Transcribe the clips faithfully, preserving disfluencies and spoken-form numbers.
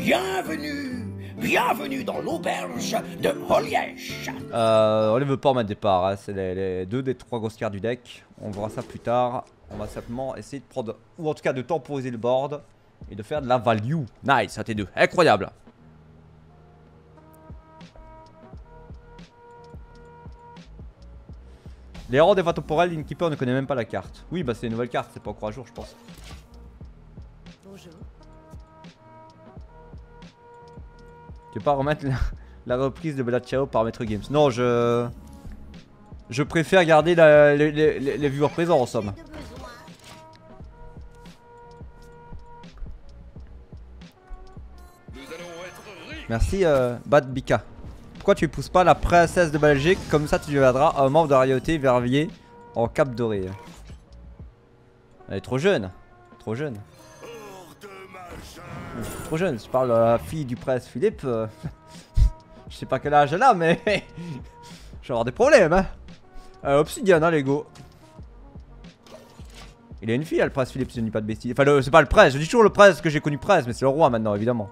bienvenue, bienvenue dans l'auberge de Holiesh. Euh, on les veut pas en mettre départ, hein. C'est les, les deux des trois grosses cartes du deck. On verra ça plus tard. On va simplement essayer de prendre, ou en tout cas de temporiser le board et de faire de la value. Nice, A T deux, incroyable. Les héros des temporels, l'Inkeeper ne connaît même pas la carte. Oui, bah c'est une nouvelle carte, c'est pas encore à jour, je pense. Bonjour. Tu veux pas remettre la, la reprise de Bella Ciao par Maître Games? Non, je... Je préfère garder la, les, les, les, les viewers présents en somme. Merci euh, Bad Bika. Pourquoi tu pousses pas la princesse de Belgique? Comme ça tu deviendras un membre de la royauté vervier en cap doré. Elle est trop jeune. Trop jeune. Trop jeune, je parle à la fille du prince Philippe. euh, Je sais pas quel âge elle a, mais je vais avoir des problèmes, hein. Euh, Obsidian, hein, Lego. Il a une fille, hein, le prince Philippe, si je ne dis pas de bêtises. Enfin, c'est pas le prince, je dis toujours le prince parce que j'ai connu prince, mais c'est le roi maintenant, évidemment.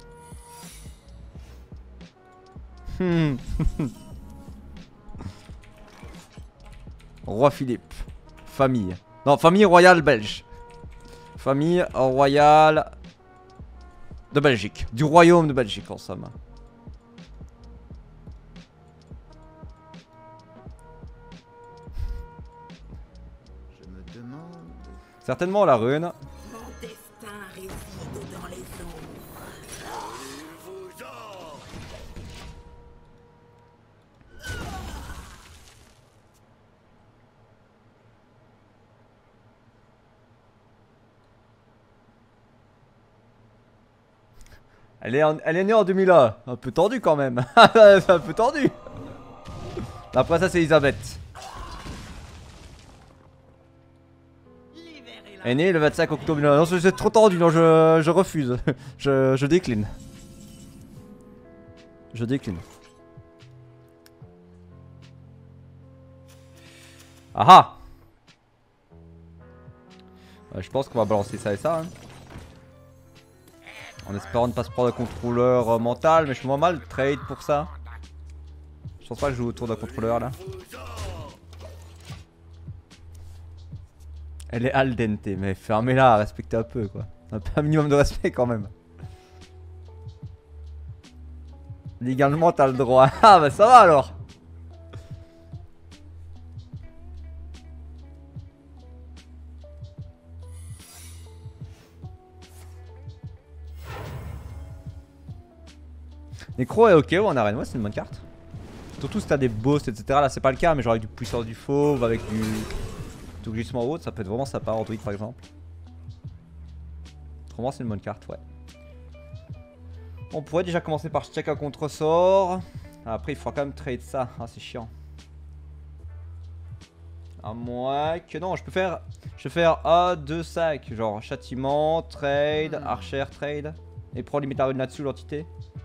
Hmm. Roi Philippe. Famille. Non, famille royale belge. Famille royale de Belgique. Du royaume de Belgique, en somme. Je me demande... Certainement la rune. Mon destin réside dans les ombres. Elle est, en, elle est née en deux mille un. Un peu tendu quand même. C'est un peu tendu. La princesse Elisabeth. Elle est née le vingt-cinq octobre deux mille un. Non, c'est trop tendu. Non, je, je refuse. Je, je décline. Je décline. Ah ah. Ouais, je pense qu'on va balancer ça et ça. Hein. En espérant ne pas se prendre un contrôleur euh, mental, mais je suis moins mal trade pour ça. Je pense pas que je joue autour d'un contrôleur là. Elle est al dente, mais fermez-la, respectez un peu quoi. Un peu un minimum de respect quand même. Légalement t'as le droit. Ah bah ça va alors. Nécro est ok ou en arène, ouais c'est une bonne carte. Surtout si t'as des boss etc, là c'est pas le cas mais genre avec du puissance du fauve, avec du, du glissement ou autre, ça peut être vraiment sympa en druide par exemple. Autrement c'est une bonne carte, ouais. On pourrait déjà commencer par check un contre-sort. Après il faudra quand même trade ça, ah c'est chiant. À moins que non, je peux faire, je peux faire un, deux sacs, genre châtiment, trade, archer, trade. Et prendre limite la rune là-dessus l'entité.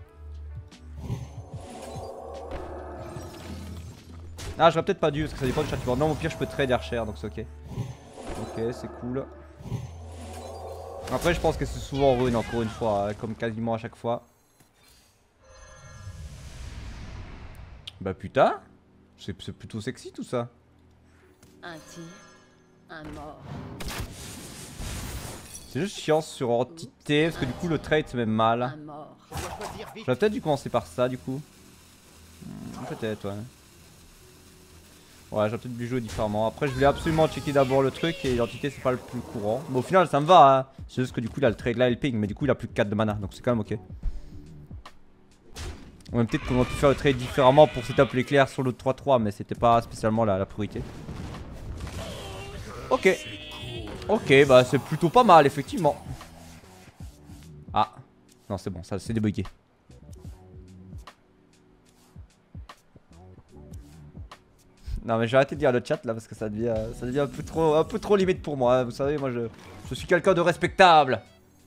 Ah j'aurais peut-être pas dû parce que ça dépend du châtiment. Non au pire je peux trade archer donc c'est ok. Ok c'est cool. Après je pense que c'est souvent rune encore une fois, comme quasiment à chaque fois. Bah putain, c'est plutôt sexy tout ça. Un tir, un mort. C'est juste chiant sur entité parce que du coup le trade se met mal. Un mort. J'aurais peut-être dû commencer par ça du coup. Hmm, peut-être ouais. Ouais, j'aurais peut-être dû jouer différemment. Après, je voulais absolument checker d'abord le truc et l'identité, c'est pas le plus courant. Mais au final, ça me va. Hein. C'est juste que du coup, il a le trade là et le ping. Mais du coup, il a plus que quatre de mana. Donc, c'est quand même ok. On va peut-être qu'on aurait pu faire le trade différemment pour setup l'éclair sur l'autre trois trois. Mais c'était pas spécialement la, la priorité. Ok. Ok, bah, c'est plutôt pas mal, effectivement. Ah. Non, c'est bon, ça c'est débugué. Non mais j'ai arrêté de lire le chat là parce que ça devient, ça devient un peu trop, un peu trop limite pour moi. Vous savez, moi je, je suis quelqu'un de respectable.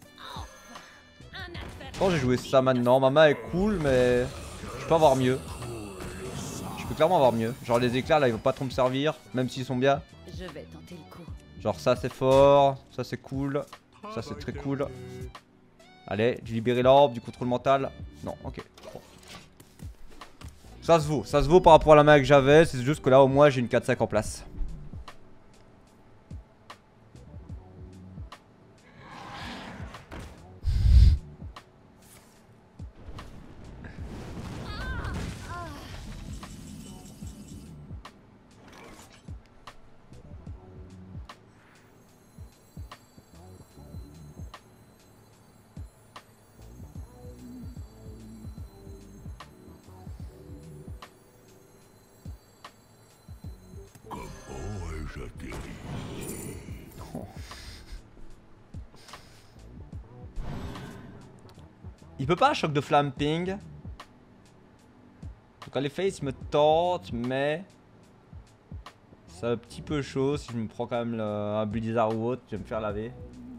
Bon, j'ai joué ça maintenant. Ma main est cool, mais je peux avoir mieux. Je peux clairement avoir mieux. Genre les éclairs là, ils vont pas trop me servir, même s'ils sont bien. Je vais tenter le coup. Genre ça c'est fort, ça c'est cool, ça c'est très cool. Allez, j'ai libéré l'orbe, du contrôle mental. Non, ok. Bon. Ça se vaut, ça se vaut par rapport à la main que j'avais. C'est juste que là, au moins, j'ai une quatre cinq en place. Il peut pas un choc de flamme ping. En tout cas les face me tentent mais c'est un petit peu chaud. Si je me prends quand même le, un blizzard ou autre, je vais me faire laver.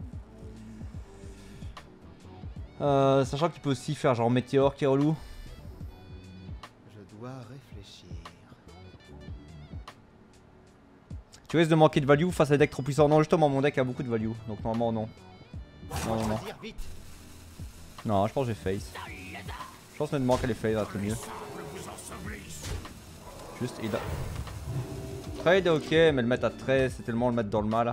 Euh, sachant qu'il peut aussi faire genre météore qui est relou. Je dois réfléchir. Tu risques de manquer de value face à des decks trop puissants. Non, justement, mon deck a beaucoup de value. Donc, normalement, non. Non, non, non. Non, je pense que j'ai face. Je pense même manquer les face, ça va être mieux. Juste, il a. Trade est ok, mais le mettre à treize, c'est tellement le mettre dans le mal.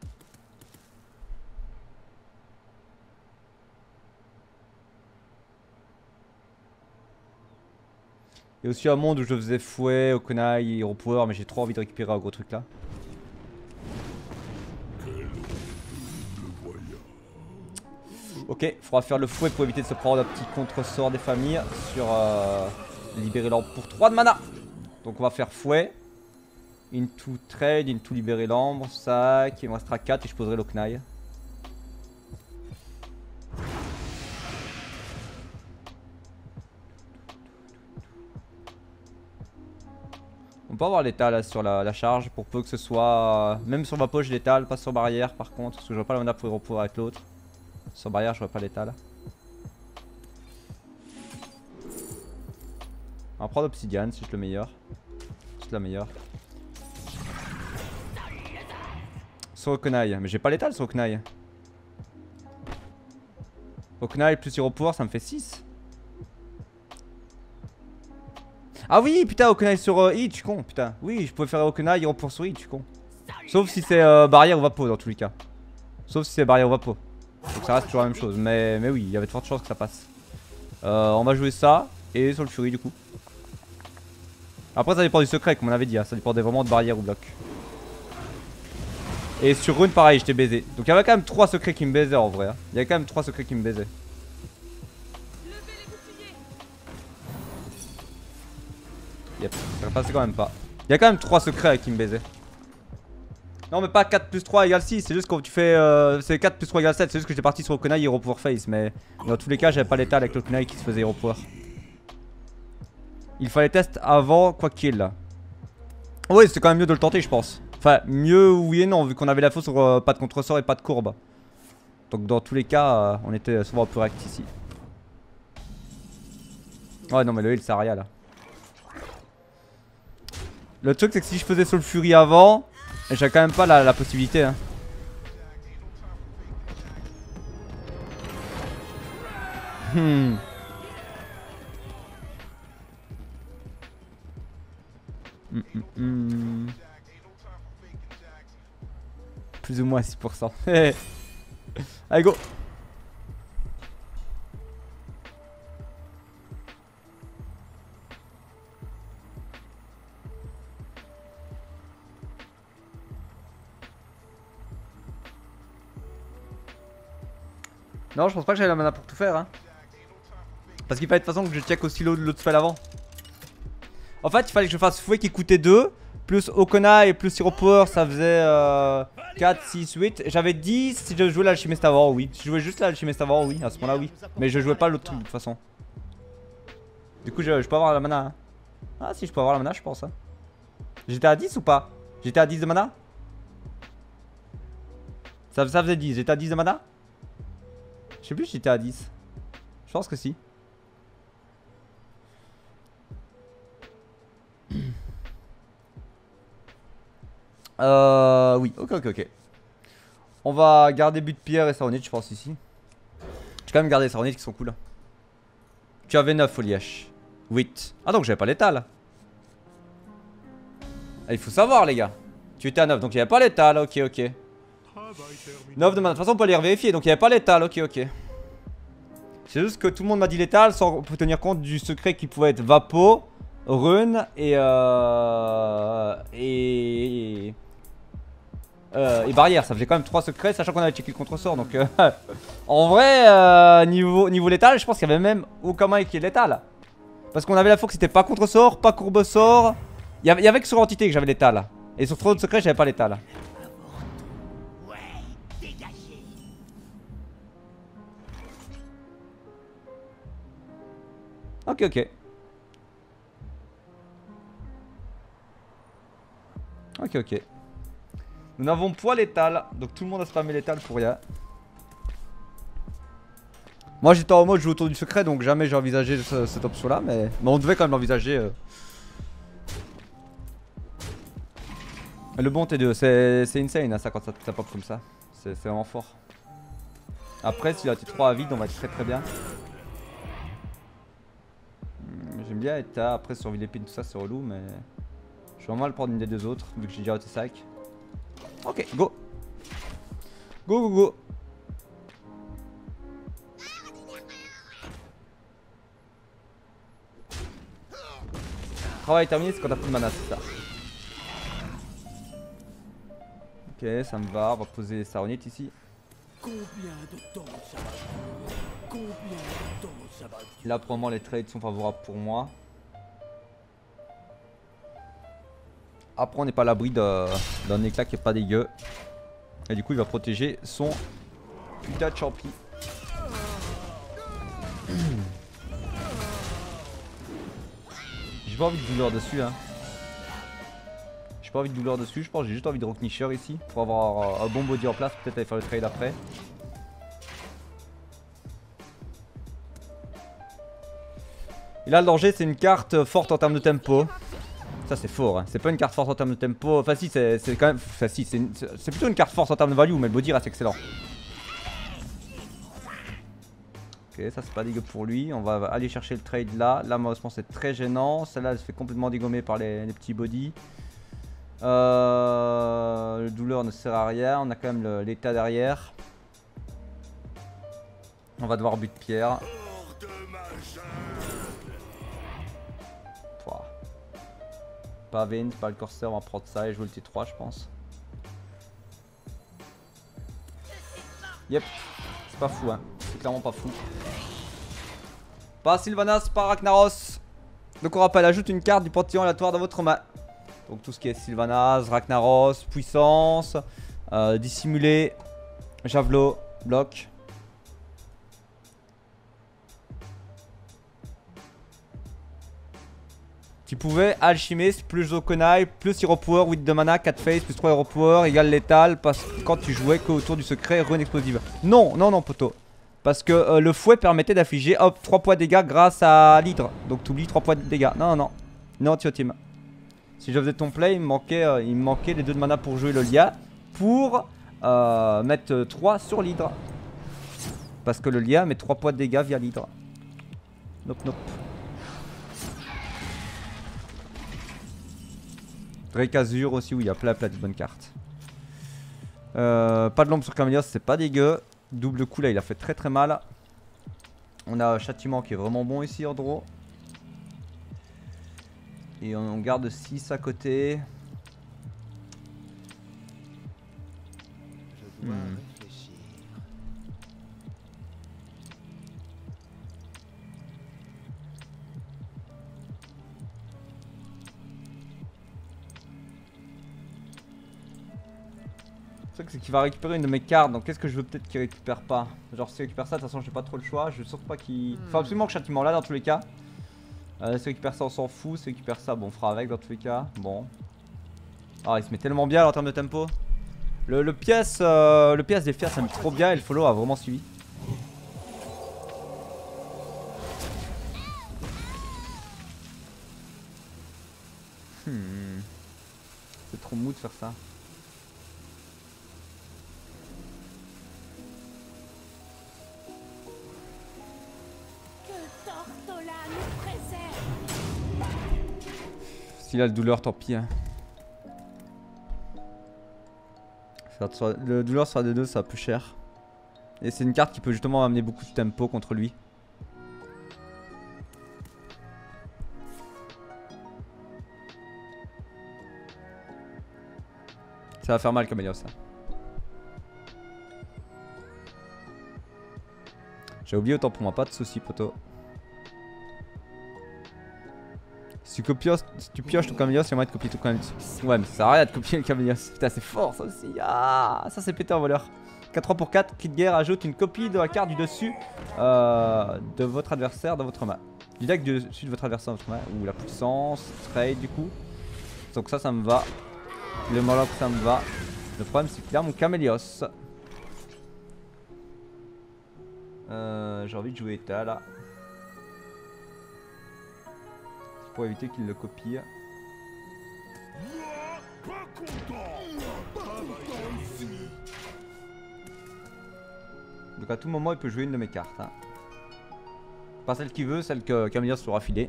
Il y a aussi un monde où je faisais fouet, Okunai, Hero Power, mais j'ai trop envie de récupérer un gros truc là. Ok, faudra faire le fouet pour éviter de se prendre un petit contre-sort des familles sur euh, libérer l'ambre pour trois de mana. Donc on va faire fouet, into trade, into libérer l'ambre, sac, il me restera quatre et je poserai l'Oknai. On peut avoir l'étal là sur la, la charge pour peu que ce soit... Même sur ma poche l'étal, pas sur barrière par contre, parce que je vois pas la mana pour pouvoir avec l'autre. Sur barrière je vois pas l'étal. On va prendre obsidian si je le meilleur. C'est la meilleure. Sur Okunai, mais j'ai pas l'étal sur Okunai. Okunai plus Hero Power ça me fait six. Ah oui putain Okunai sur euh, Hit, je suis con putain. Oui je pouvais faire Okunai Hero Power sur Hit, je suis con. Sauf si c'est euh, barrière ou vapo dans tous les cas. Sauf si c'est barrière ou vapo. Donc ça reste toujours la même chose. Mais, mais oui il y avait de fortes chances que ça passe. euh, On va jouer ça et sur le Fury du coup. Après ça dépend du secret comme on avait dit hein. Ça dépendait vraiment de barrière ou bloc. Et sur Rune pareil j'étais baisé. Donc il y avait quand même trois secrets qui me baisaient en vrai hein. Il y avait quand même trois secrets qui me baisaient. Yep, ça passait quand même pas. Il y a quand même trois secrets qui me baisaient. Non mais pas quatre plus trois égale six, c'est juste quand tu fais euh, c'est quatre plus trois égale sept, c'est juste que j'étais parti sur Okunai Hero Power Face. Mais dans tous les cas j'avais pas l'état avec l'Okunai qui se faisait Hero Power. Il fallait test avant quoi qu'il là. Oui c'était quand même mieux de le tenter je pense. Enfin mieux oui et non vu qu'on avait la fausse sur euh, pas de contre-sort et pas de courbe. Donc dans tous les cas euh, on était souvent un peu réact ici. Ouais non mais le heal c'est Aria là. Le truc c'est que si je faisais Soul Fury avant, j'avais quand même pas la, la possibilité hein. Hmm. Mm, mm, mm. Plus ou moins six pour cent. Allez go. Non je pense pas que j'avais la mana pour tout faire hein. Parce qu'il fallait de toute façon que je check aussi l'autre spell avant. En fait il fallait que je fasse fouet qui coûtait deux. Plus Okunai et plus Hero Power ça faisait euh, quatre, six, huit. J'avais dix si je jouais l'alchimiste avant oui. Si je jouais juste l'alchimiste avant oui. À ce moment là oui. Mais je jouais pas l'autre truc de toute façon. Du coup je, je peux avoir la mana hein. Ah si je peux avoir la mana je pense hein. J'étais à dix ou pas? J'étais à dix de mana. Ça, ça faisait dix. J'étais à dix de mana. Je sais plus si j'étais à dix. Je pense que si. Euh... Oui, ok, ok, ok. On va garder but de pierre et Saronite, je pense, ici. quand même gardé les saronites qui sont cool. Tu avais neuf foliages. huit. Ah donc j'avais pas l'étal. Ah, il faut savoir les gars. Tu étais à neuf donc il n'y avait pas l'étal. Ok ok. neuf de mana. De toute façon on peut les revérifier donc il n'y avait pas l'étal. Ok ok. C'est juste que tout le monde m'a dit l'étal sans tenir compte du secret qui pouvait être Vapo, Rune et euh, et euh, et barrière. Ça faisait quand même trois secrets sachant qu'on avait checké le contre-sort donc euh, en vrai euh, niveau, niveau létal je pense qu'il y avait même aucun moyen qui est létal. Parce qu'on avait la fois que c'était pas contre-sort, pas courbe-sort. Il y avait, il y avait que sur l'entité que j'avais l'étal. Et sur trop de secrets j'avais pas l'étal. Ouais, dégagez. Ok ok. Ok ok. Nous n'avons point l'étal, donc tout le monde a spammé l'étal pour rien. Moi j'étais en mode jouer autour du secret donc jamais j'ai envisagé ce, cette option là mais, mais on devait quand même l'envisager. Euh. Le bon T deux c'est insane hein, ça quand ça, ça pop comme ça. C'est vraiment fort. Après si la T trois à vide on va être très très bien. J'aime bien être à après sur l'épine tout ça c'est relou mais je vais vraiment le prendre une des deux autres vu que j'ai déjà T cinq. Ok go. Go go go. Travail terminé c'est quand t'as plus de mana c'est ça. Ok ça me va, on va poser les saronites ici. Combien de temps ça va durer? Combien de temps ça va durer? Là pour le moment les trades sont favorables pour moi. Après on n'est pas à l'abri d'un éclat qui est pas dégueu. Et du coup il va protéger son putain de champi. J'ai pas envie de douleur dessus hein. J'ai pas envie de douleur dessus, je pense que j'ai juste envie de Rocknisher ici. Pour avoir un bon body en place, peut-être aller faire le trade après. Et là le danger c'est une carte forte en termes de tempo. Ça c'est fort, hein. C'est pas une carte forte en termes de tempo. Enfin si c'est quand même. Enfin si c'est plutôt une carte forte en termes de value mais le body reste excellent. Ok ça c'est pas dégueu pour lui. On va aller chercher le trade là. Là malheureusement c'est très gênant. Celle-là elle se fait complètement dégommer par les, les petits body. Euh, le douleur ne sert à rien. On a quand même l'état derrière. On va devoir but de pierre. Pas Vayne, pas le Corsair, on va prendre ça et jouer le T trois je pense. Yep, c'est pas fou hein, c'est clairement pas fou. Pas Sylvanas, pas Ragnaros. Donc on rappelle, ajoute une carte du panthéon aléatoire dans votre main. Donc tout ce qui est Sylvanas, Ragnaros, puissance, euh, dissimulé, javelot, bloc. Tu pouvais Alchimiste plus Zokonai plus Hero Power, huit de mana, quatre face plus trois Hero Power égale létal parce que quand tu jouais que autour du secret rune explosive. Non, non, non poteau. Parce que euh, le fouet permettait d'afficher hop trois points de dégâts grâce à l'hydre. Donc tu oublies trois points de dégâts. Non, non, non. Non, Tio Team. Si je faisais ton play, il me manquait, euh, il me manquait les deux de mana pour jouer le Lia. Pour euh, mettre trois sur l'hydre. Parce que le Lia met trois points de dégâts via l'hydre. Nope, nope. Drake Azur aussi où il y a plein plein de bonnes cartes. Euh, pas de lampe sur Camélios, c'est pas dégueu. Double coup là il a fait très très mal. On a un châtiment qui est vraiment bon ici en draw. Et on garde six à côté. Je dois Hmm. réfléchir. Le truc c'est qu'il va récupérer une de mes cartes, donc qu'est-ce que je veux peut-être qu'il récupère pas. Genre s'il récupère ça, de toute façon j'ai pas trop le choix, je veux surtout pas qu'il... Faut absolument que châtiment là dans tous les cas. Euh, s'il récupère ça on s'en fout, s'il récupère ça bon on fera avec dans tous les cas, bon. Ah il se met tellement bien là, en termes de tempo. Le, le pièce euh, le pièce des fers ça me met trop bien et le follow a vraiment suivi. Hmm. C'est trop mou de faire ça. nous préserve. S'il a le douleur, tant pis. Hein. Le douleur sur la D deux, ça va plus cher. Et c'est une carte qui peut justement amener beaucoup de tempo contre lui. Ça va faire mal comme ça. J'ai oublié, autant pour moi, pas de soucis poto. Si tu, copies, si tu pioches ton Camélios, il y a moyen de copier ton Camélios. Ouais, mais ça sert à rien de copier le Camélios. Putain, c'est fort ça aussi. Ah, ça c'est pété en voleur. quatre trois pour quatre, cri de guerre, ajoute une copie de la carte du dessus euh, de votre adversaire dans votre main. Du deck du dessus de votre adversaire dans votre main. Ou la puissance, trade du coup. Donc ça, ça me va. Le Moloch, ça me va. Le problème, c'est qu'il a mon Camélios. Euh, J'ai envie de jouer état là. Pour éviter qu'il le copie. Donc à tout moment il peut jouer une de mes cartes. Hein. Pas celle qu'il veut, celle que Camélios l'aura filée.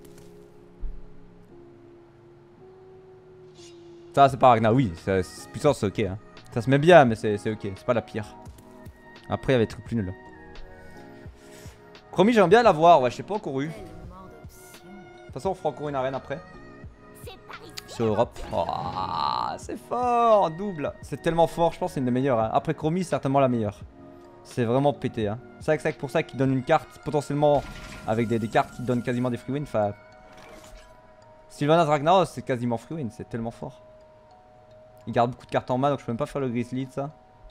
Ça c'est pas Ragnar, oui, puissance c'est ok. Hein. Ça se met bien mais c'est ok, c'est pas la pire. Après il y avait des trucs plus nuls. Chromie j'aime bien la voir, ouais je sais pas encore eu. De toute façon on fera encore une arène après. Sur Europe. Oh, c'est fort, double. C'est tellement fort, je pense que c'est une des meilleures. Hein. Après Chromie, c'est certainement la meilleure. C'est vraiment pété. Hein. C'est vrai que pour ça qu'il donne une carte potentiellement avec des, des cartes qui donnent quasiment des free wins. Enfin, Sylvanas Ragnaros, c'est quasiment free win, c'est tellement fort. Il garde beaucoup de cartes en main, donc je peux même pas faire le Grizzly de ça.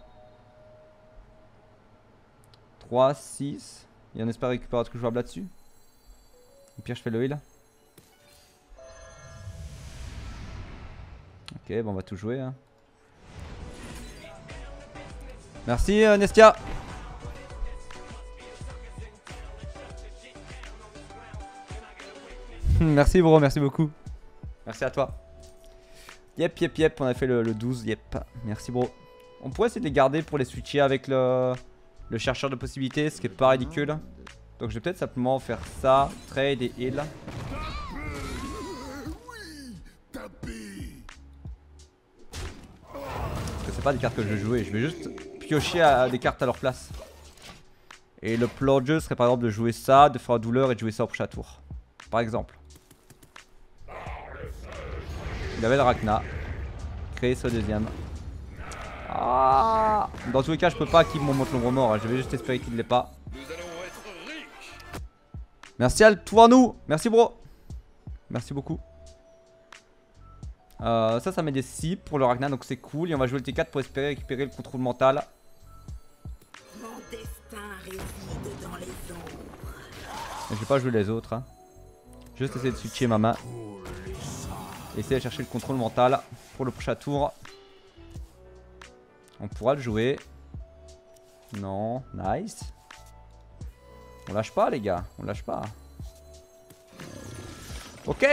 trois, six. Et on espère récupérer un truc jouable là-dessus. Au pire, je fais le heal. Ok, bon on va tout jouer hein. Merci euh, Nestia. Merci bro, merci beaucoup. Merci à toi. Yep, yep, yep, on a fait le, le douze, yep. Merci bro. On pourrait essayer de les garder pour les switcher avec le, le chercheur de possibilités, ce qui est pas ridicule. Donc je vais peut-être simplement faire ça, trade et heal. C'est pas des cartes que je vais jouer, je vais juste piocher à, à des cartes à leur place. Et le plan de jeu serait par exemple de jouer ça, de faire la douleur et de jouer ça au prochain tour. Par exemple. Il avait le Ragna. Créer ce deuxième. Ah, dans tous les cas je peux pas qu'il me montre l'ombre mort, je vais juste espérer qu'il ne l'ait pas. Merci à toi nous. Merci bro. Merci beaucoup. Euh, ça, ça met des cibles pour le Ragnar, donc c'est cool. Et on va jouer le T quatre pour espérer récupérer le contrôle mental. Mon destin réside dans les ombres. Je vais pas jouer les autres. Hein. Juste essayer de switcher ma main. Essayer de chercher le contrôle mental pour le prochain tour. On pourra le jouer. Non, nice. On lâche pas les gars, on lâche pas. Ok.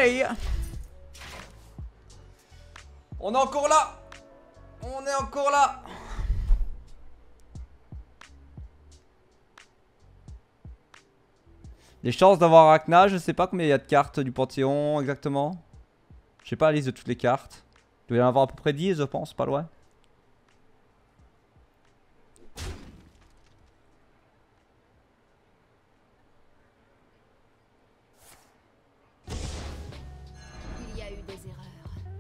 On est encore là. On est encore là. Les chances d'avoir Ragnar, je sais pas combien il y a de cartes du Panthéon exactement. Je sais pas la liste de toutes les cartes. Il doit y en avoir à peu près dix je pense, pas loin. Il y a eu des erreurs.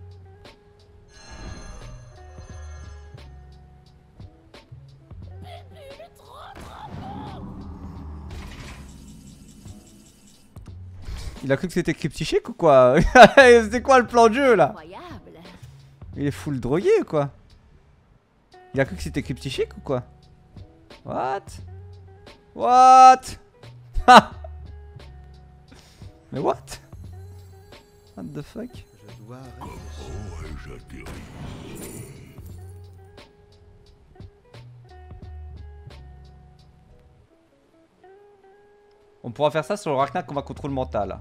Il a cru que c'était cryptichique ou quoi? C'était quoi le plan de jeu là? Incroyable. Il est full drogué ou quoi? Il a cru que c'était cryptichique ou quoi? What? What? Ha! Mais what? What the fuck? Je dois réfléchir. On pourra faire ça sur le Ragnar qu'on va contrôle mental.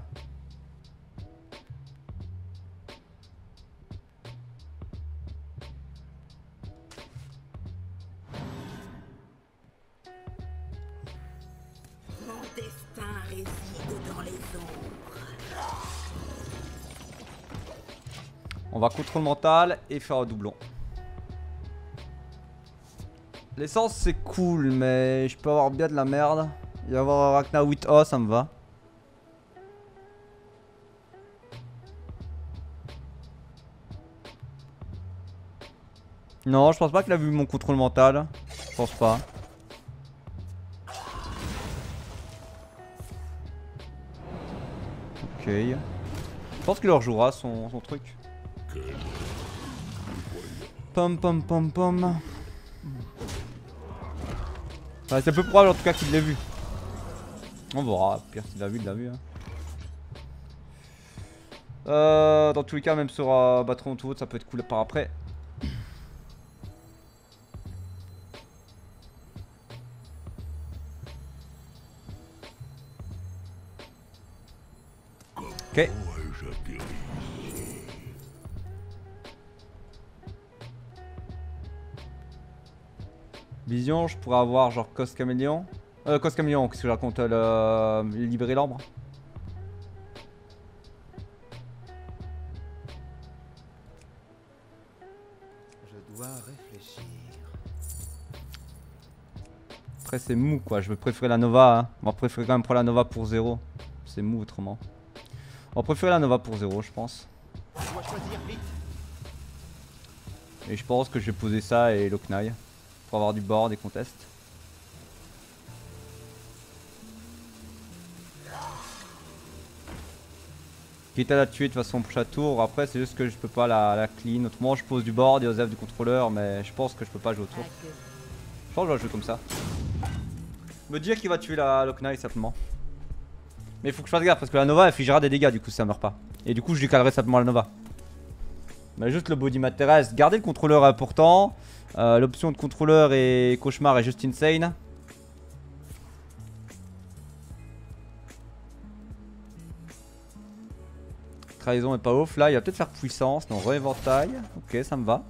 Mon destin destin réside dans les ombres. On va contrôle mental et faire un doublon. L'essence c'est cool, mais je peux avoir bien de la merde. Il va y avoir Ragnar huit A, ça me va. Non, je pense pas qu'il a vu mon contrôle mental. Je pense pas. Ok. Je pense qu'il leur jouera son, son truc. Pom pom pom pom. Ouais, c'est peu probable en tout cas qu'il l'ait vu. On verra, pire s'il l'a vu, il l'a vu. Hein. Euh, dans tous les cas, même sur euh, Batron tout autre, ça peut être cool par après. Ok. Vision, je pourrais avoir genre Cos Caméléon. Euh, Cos Caméléon, qu'est-ce que je raconte, euh, le... libérer l'ambre. Je dois réfléchir. Après c'est mou quoi, je vais préférer la Nova. Hein. On va préférer quand même prendre la Nova pour zéro. C'est mou autrement. On va préférer la Nova pour zéro je pense. Je dois choisir vite. Et je pense que je vais poser ça et Loknai. Pour avoir du board et contest. Quitte à la tuer de toute façon prochain tour. Après c'est juste que je peux pas la, la clean. Autrement je pose du board et Osef du contrôleur. Mais je pense que je peux pas jouer au tour. Je pense que je vais jouer comme ça. Me dire qu'il va tuer la Loknai simplement. Mais il faut que je fasse gaffe parce que la Nova elle figera des dégâts du coup si ça meurt pas. Et du coup je décalerai simplement la Nova. Mais juste le body m'intéresse. Garder le contrôleur important. Euh, L'option de contrôleur et cauchemar est juste insane. Trahison est pas ouf. Là il va peut-être faire puissance. Non, re-éventail. Ok, ça me va.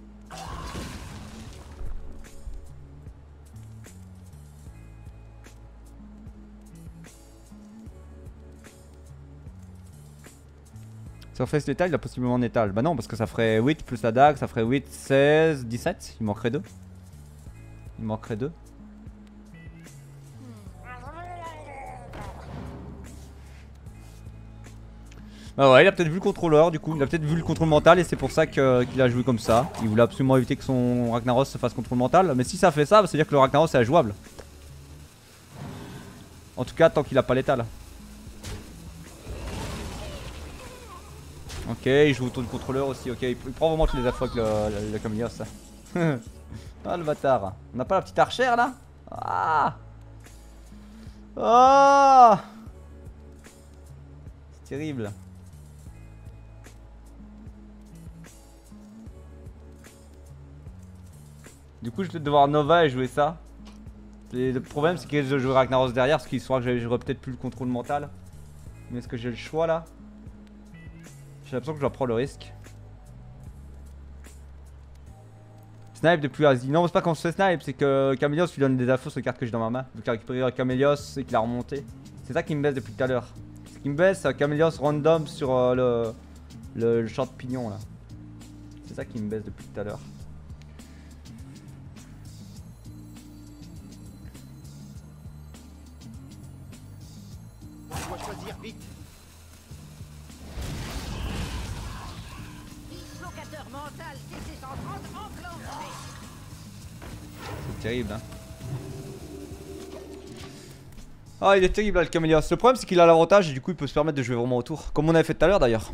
Surface létal, il a possiblement étal. Bah non, parce que ça ferait huit plus la dague, ça ferait huit, seize, dix-sept. Il manquerait deux. Il manquerait deux. Bah ouais, il a peut-être vu le contrôleur du coup. Il a peut-être vu le contrôle mental et c'est pour ça qu'il qu a joué comme ça. Il voulait absolument éviter que son Ragnaros se fasse contrôle mental. Mais si ça fait ça, ça veut dire que le Ragnaros est jouable. En tout cas, tant qu'il a pas l'étal. Ok, il joue autour du contrôleur aussi, ok, il prend vraiment tous les affres avec le, le, le Camélios. Ah le bâtard. On n'a pas la petite archère là? Ah, ah, c'est terrible. Du coup je vais peut-être devoir Nova et jouer ça. Et le problème c'est que je jouerai Ragnaros derrière parce qu'il saura que j'aurai peut-être plus le contrôle mental. Mais est-ce que j'ai le choix là? J'ai l'impression que je dois prendre le risque. Snipe de plus Asi. Non, c'est pas quand je fais snipe, c'est que Camélios lui donne des infos sur les cartes que j'ai dans ma main. Vu qu'il a récupéré Camélios et qu'il a remonté. C'est ça qui me baisse depuis tout à l'heure. Ce qui me baisse, c'est Camélios random sur euh, le, le, le champ de pignon là. C'est ça qui me baisse depuis tout à l'heure. Je dois choisir vite. C'est terrible hein. Ah il est terrible là, le Camélios. Le problème c'est qu'il a l'avantage et du coup il peut se permettre de jouer vraiment autour. Comme on avait fait tout à l'heure d'ailleurs.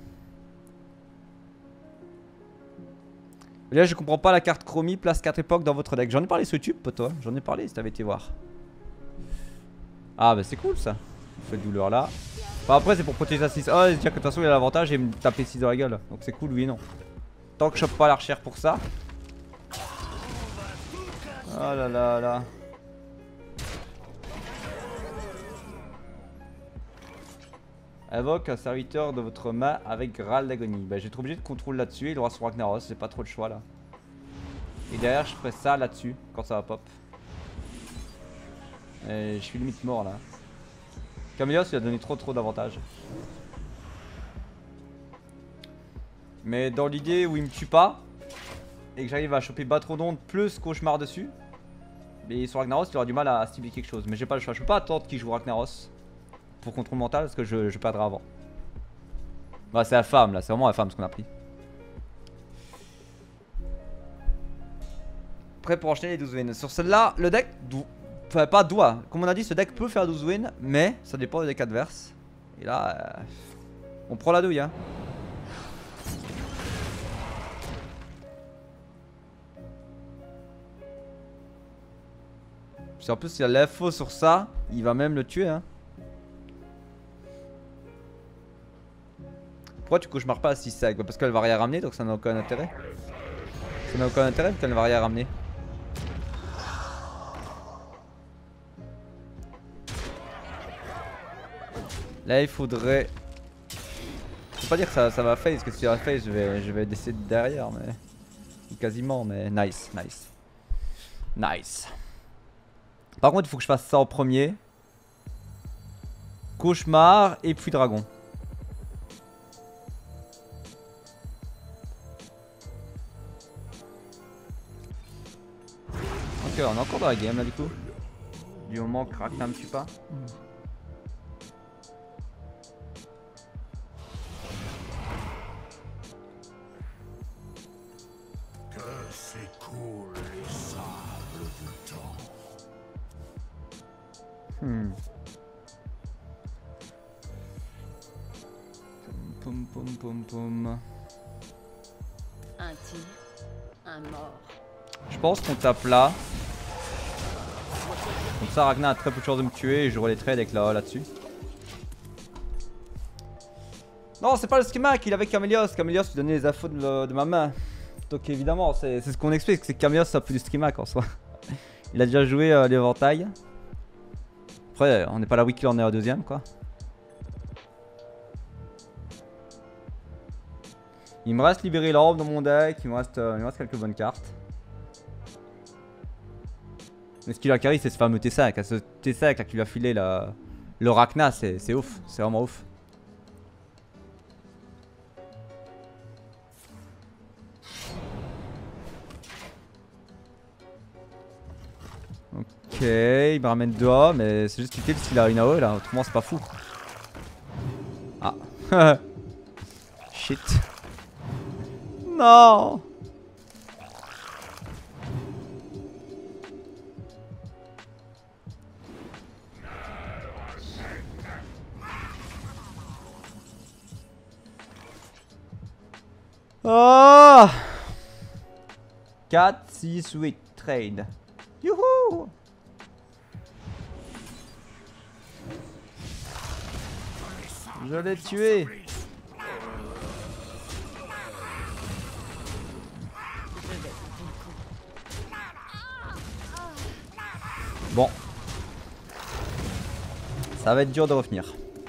Là je comprends pas la carte chromie place quatre époques dans votre deck. J'en ai parlé sur YouTube toi. J'en ai parlé si t'avais été voir. Ah bah c'est cool ça. On fait douleur là. Enfin, après c'est pour protéger la six. Ah, oh, dire que de toute façon il a l'avantage et me taper six dans la gueule. Donc c'est cool oui et non. Tant que je chope pas l'archère pour ça. Oh là là là. Invoque un serviteur de votre main avec Graal d'agonie. Bah je vais être obligé de contrôler là-dessus. Il aura son Ragnaros, j'ai pas trop de choix là. Et derrière je ferai ça là-dessus quand ça va pop. Et je suis limite mort là. Camélios il a donné trop trop d'avantages. Mais dans l'idée où il me tue pas et que j'arrive à choper Batrodon plus Cauchemar dessus, mais sur Ragnaros il aura du mal à cibler quelque chose. Mais j'ai pas le choix, je peux pas attendre qu'il joue Ragnaros pour contrôle mental parce que je, je perdrai avant. Bah c'est la femme là, c'est vraiment la femme ce qu'on a pris. Prêt pour enchaîner les douze wins. Sur celle-là, le deck, enfin pas doit, comme on a dit ce deck peut faire douze wins, mais ça dépend du deck adverse. Et là, euh, on prend la douille hein. Si en plus il y a l'info sur ça, il va même le tuer hein. Pourquoi tu cauchemars pas à six cinq? Parce qu'elle va rien ramener donc ça n'a aucun intérêt. Ça n'a aucun intérêt qu'elle ne va rien ramener. Là il faudrait... Je peux pas dire que ça, ça va face, parce que si ça va face je vais, je vais décider derrière mais... Quasiment mais nice, nice. Nice. Par contre il faut que je fasse ça en premier. Cauchemar et puis dragon. Ok on est encore dans la game là du coup. Du moment que Ragnar me tue pas. Hmm. Poum poum poum poum. Un tir, un mort. Je pense qu'on tape là. Comme ça Ragnar a très peu de chances de me tuer et j'aurai les trades avec la là-dessus. Non c'est pas le schéma qu'il avait Camélios. Camélios lui donnait les infos de, de ma main. Donc évidemment c'est ce qu'on explique, c'est que Camélios a plus du schemac en soi. Il a déjà joué euh, l'éventail. Après on n'est pas la wiki, on est au deuxième quoi. Il me reste libérer l'orbe dans mon deck, il me reste, euh, il me reste quelques bonnes cartes. Mais ce qu'il a carry c'est ce fameux T cinq, ce T cinq là qui lui a filé la... le Ragnar, c'est ouf, c'est vraiment ouf. Ok, il me ramène deux A, mais c'est juste utile s'il a une A O là, autrement c'est pas fou. Ah. Shit. Non. Oh quatre, six, huit, trade. Youhou. Je l'ai tué. Bon. Ça va être dur de revenir.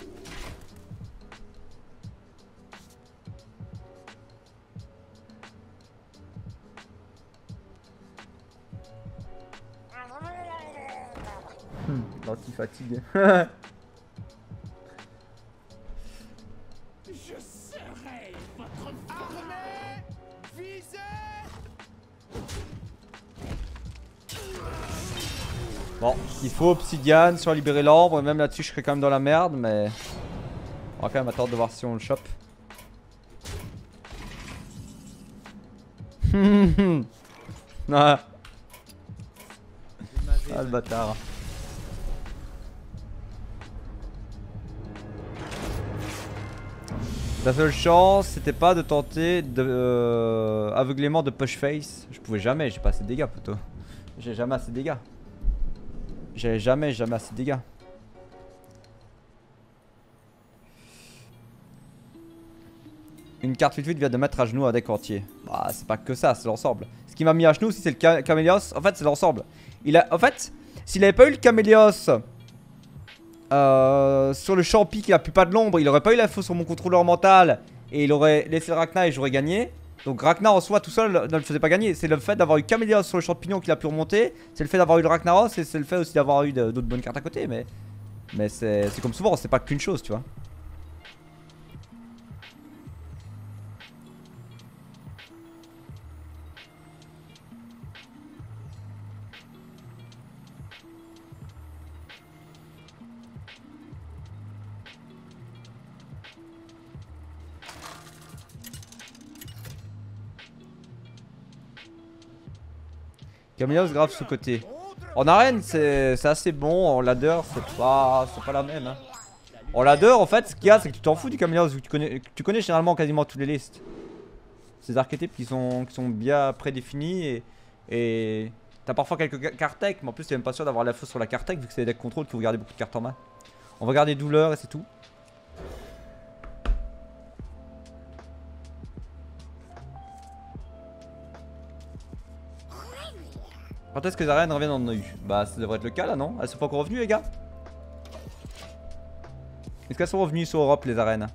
Hmm, l'anti-fatigue. Je serai votre armée. Visez. Bon, il faut obsidiane sur libérer l'ombre. Même là-dessus, je serais quand même dans la merde, mais on va quand même attendre de voir si on le chope. Ah. Ah le bâtard. La seule chance, c'était pas de tenter de euh, aveuglément de push face. Je pouvais jamais, j'ai pas assez de dégâts plutôt. J'ai jamais assez de dégâts. J'ai jamais, jamais assez de dégâts. Une carte huit huit vient de mettre à genoux un deck entier. Bah, c'est pas que ça, c'est l'ensemble. Ce qui m'a mis à genoux, si c'est le Camélios, en fait, c'est l'ensemble. Il a, en fait, s'il avait pas eu le Camélios euh, sur le champi qui a plus pas de l'ombre, il aurait pas eu l'info sur mon contrôleur mental et il aurait laissé le Ragnar et j'aurais gagné. Donc Ragnar en soi tout seul ne le faisait pas gagner. C'est le fait d'avoir eu Camélios sur le champignon qu'il a pu remonter. C'est le fait d'avoir eu le Ragnaros et c'est le fait aussi d'avoir eu d'autres bonnes cartes à côté. Mais Mais c'est comme souvent, c'est pas qu'une chose, tu vois. Camélios grave sous-côté. En arène c'est assez bon, en ladder c'est pas, pas la même hein. En ladder en fait ce qu'il y a c'est que tu t'en fous du Camélios, tu connais, tu connais généralement quasiment toutes les listes. Ces archétypes qui sont, qui sont bien prédéfinis et, et t'as parfois quelques cartes tech mais en plus t'es même pas sûr d'avoir la fausse sur la carte tech vu que c'est des decks contrôle qu'il faut garder beaucoup de cartes en main. On va garder douleur et c'est tout. Quand est-ce que les arènes reviennent en E U? Bah ça devrait être le cas là non? Elles sont pas encore revenues les gars? Est-ce qu'elles sont revenues sur Europe les arènes?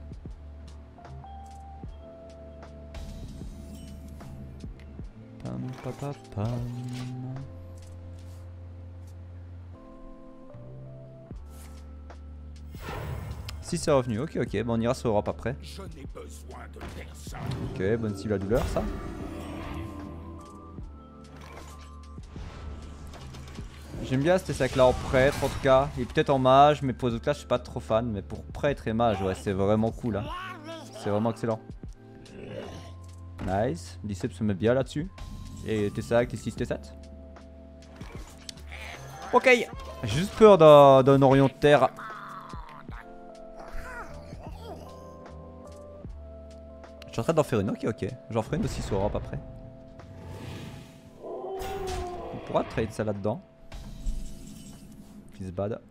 Pam, pam, pam, pam. Si c'est revenu, ok ok, bon on ira sur Europe après. Je n'ai besoin de personne. Ok, bonne cible à douleur ça. J'aime bien ce sac là en prêtre en tout cas, et peut-être en mage, mais pour les autres classes je suis pas trop fan, mais pour prêtre et mage ouais c'est vraiment cool hein. C'est vraiment excellent. Nice, Dicep se met bien là-dessus. Et T cinq, T six, T sept. Ok, j'ai juste peur d'un Orion de terre. Je suis en train d'en faire une, ok ok, j'en ferai une aussi sur Europe après. On pourra trade ça là-dedans. Bad.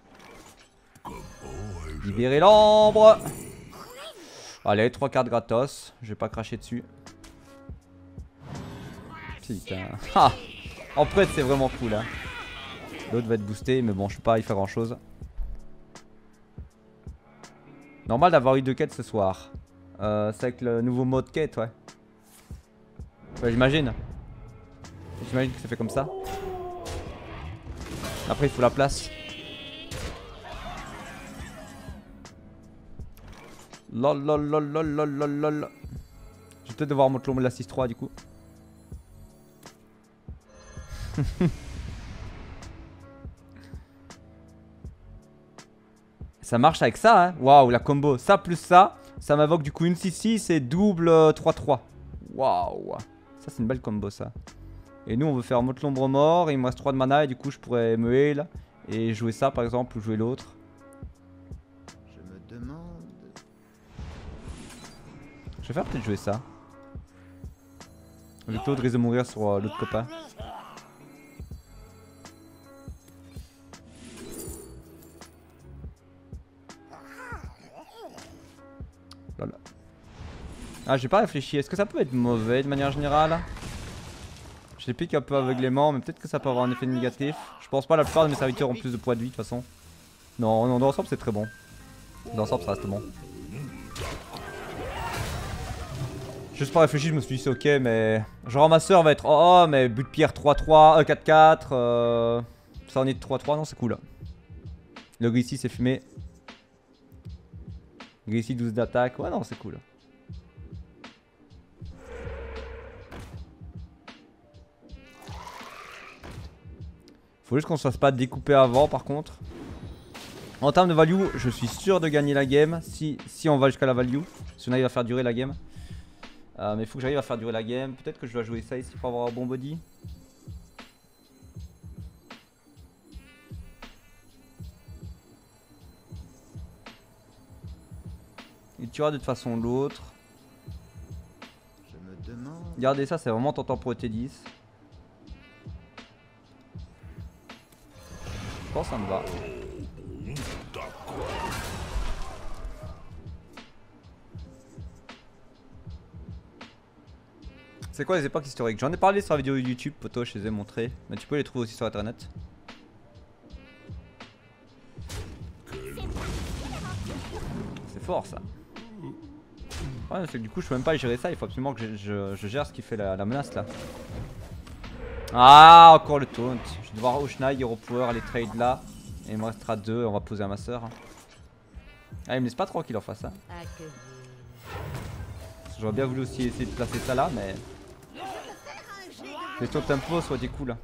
Libérer l'ambre. Allez, trois cartes gratos. Je vais pas cracher dessus. Putain. Ah, en prêtre c'est vraiment cool hein. L'autre va être boosté mais bon je peux pas y faire grand chose. Normal d'avoir eu deux quêtes ce soir. euh, C'est avec le nouveau mode quête ouais. Ouais j'imagine. J'imagine que ça fait comme ça. Après il faut la place. Lol lol lol lol lol lol lol. Je vais peut-être devoir monter le la six trois du coup. Ça marche avec ça hein. Waouh la combo. Ça plus ça. Ça m'invoque du coup une six six et double trois trois. Waouh. Ça c'est une belle combo ça. Et nous on veut faire monte l'ombre mort et il me reste trois de mana et du coup je pourrais me heal et jouer ça par exemple ou jouer l'autre. Je me demande... Je vais faire peut-être jouer ça. Le taux de risque de mourir sur euh, l'autre copain. Lol. Ah j'ai pas réfléchi, est-ce que ça peut être mauvais de manière générale? Je les pique un peu aveuglément, mais peut-être que ça peut avoir un effet négatif. Je pense pas la plupart de mes serviteurs ont plus de poids de vie de toute façon. Non, non, dans l'ensemble c'est très bon. Dans l'ensemble ça reste bon. Juste pas réfléchi, je me suis dit c'est ok, mais... Genre ma soeur va être oh, oh mais but de pierre trois trois, euh, quatre quatre, euh... ça en est de trois trois, non c'est cool. Le Grissi c'est fumé. Grissi douze d'attaque, ouais non c'est cool. Faut juste qu'on se fasse pas découper avant par contre. En termes de value, je suis sûr de gagner la game si, si on va jusqu'à la value. Si on arrive à faire durer la game. Euh, mais il faut que j'arrive à faire durer la game. Peut-être que je dois jouer ça ici pour avoir un bon body. Il tuera de toute façon l'autre. Je me demande... Regardez ça, c'est vraiment tentant pour le T dix. Je pense que ça me va. C'est quoi les époques historiques? J'en ai parlé sur la vidéo YouTube, poto, je les ai montré. Mais tu peux les trouver aussi sur internet. C'est fort ça. Ouais, c'est que du coup je peux même pas gérer ça, il faut absolument que je, je, je gère ce qui fait la, la menace là. Ah, encore le taunt. Je vais devoir Oshna, Hero Power, les trades là. Et il me restera deux, on va poser à ma soeur. Ah, il me laisse pas tranquille en face. Hein. J'aurais bien voulu aussi essayer de placer ça là, mais. Question de tempo, ça aurait été cool.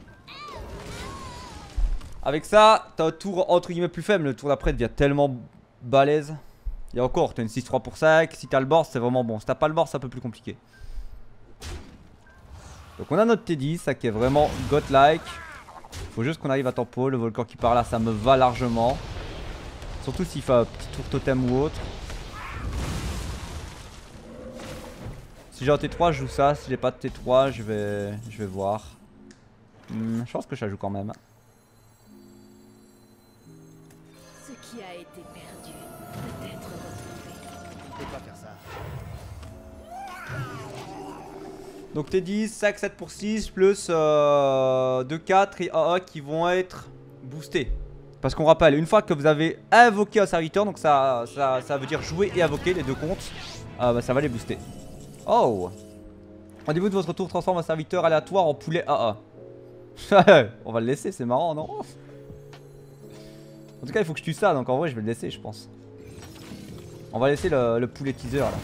Avec ça, t'as un tour entre guillemets plus faible. Le tour d'après devient tellement balèze. Et encore, t'as une six trois pour cinq. Si t'as le board, c'est vraiment bon. Si t'as pas le board, c'est un peu plus compliqué. Donc on a notre T dix, ça qui est vraiment godlike. Faut juste qu'on arrive à tempo. Le volcan qui part là, ça me va largement. Surtout s'il fait un petit tour totem ou autre. Si j'ai un T trois, je joue ça. Si j'ai pas de T trois, je vais, je vais voir. Hmm, je pense que je la joue quand même. Ce qui a été perdu peut être retrouvé. Je peux pas faire ça. Donc T dix, cinq sept pour six, plus euh, deux quatre et A A qui vont être boostés. Parce qu'on rappelle, une fois que vous avez invoqué un serviteur, donc ça, ça, ça veut dire jouer et invoquer les deux comptes, euh, bah, ça va les booster. Oh! Au début de votre tour, transforme un serviteur aléatoire en poulet A A. On va le laisser, c'est marrant, non? En tout cas, il faut que je tue ça, donc en vrai, je vais le laisser, je pense. On va laisser le, le poulet teaser là.